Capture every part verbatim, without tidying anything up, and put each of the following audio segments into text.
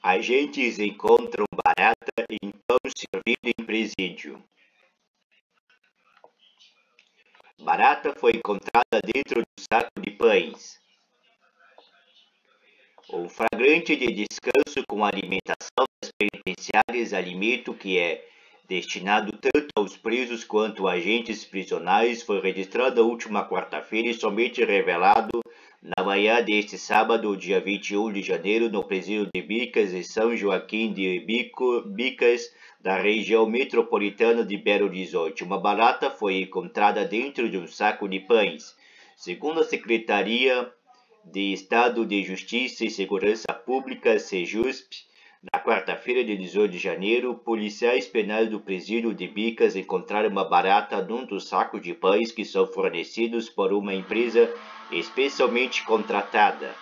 Agentes encontram barata em pão servido em presídio. Barata foi encontrada dentro do saco de pães. O flagrante de descanso com alimentação das penitenciárias, alimento que é destinado tanto aos presos quanto a agentes prisionais, foi registrado na última quarta-feira e somente revelado na manhã deste sábado, dia vinte e um de janeiro, no presídio de Bicas, em São Joaquim de Bico, Bicas, da região metropolitana de Belo Horizonte. Uma barata foi encontrada dentro de um saco de pães. Segundo a Secretaria de Estado de Justiça e Segurança Pública, SEJUSP, na quarta-feira de dezoito de janeiro, policiais penais do presídio de Bicas encontraram uma barata num dos sacos de pães que são fornecidos por uma empresa especialmente contratada.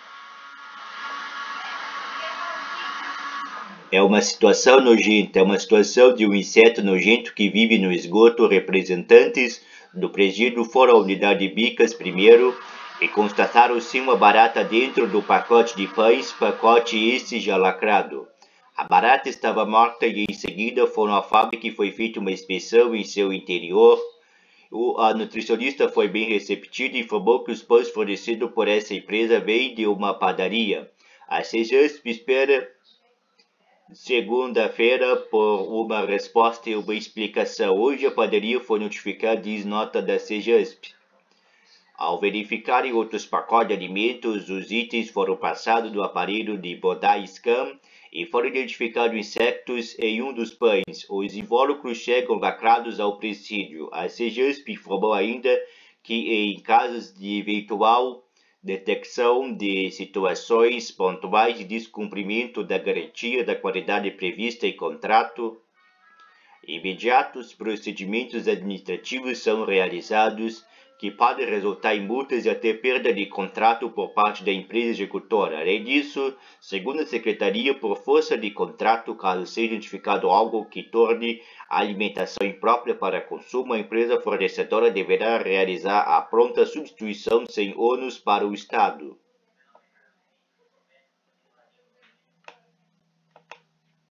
É uma situação nojenta, é uma situação de um inseto nojento que vive no esgoto. Representantes do presídio foram à unidade de Bicas primeiro e constataram sim uma barata dentro do pacote de pães, pacote esse já lacrado. A barata estava morta e em seguida foram à fábrica e foi feita uma inspeção em seu interior. O, a nutricionista foi bem receptiva e informou que os pães fornecidos por essa empresa vêm de uma padaria. A SEJUSP espera segunda-feira por uma resposta e uma explicação. Hoje a padaria foi notificada, diz nota da SEJUSP. Ao verificarem outros pacotes de alimentos, os itens foram passados do aparelho de Bodai Scan e foram identificados insetos em um dos pães. Os invólucros chegam lacrados ao presídio. A SEJUSP informou ainda que, em casos de eventual detecção de situações pontuais de descumprimento da garantia da qualidade prevista em contrato, imediatos procedimentos administrativos são realizados que podem resultar em multas e até perda de contrato por parte da empresa executora. Além disso, segundo a Secretaria, por força de contrato, caso seja identificado algo que torne a alimentação imprópria para consumo, a empresa fornecedora deverá realizar a pronta substituição sem ônus para o Estado.